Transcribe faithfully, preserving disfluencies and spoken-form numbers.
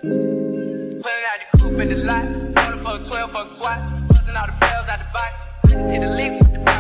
Pulling out the coupe in the lot. Going for a twelve, fuck SWAT. Busting all the bells out the box. Hit a lick with the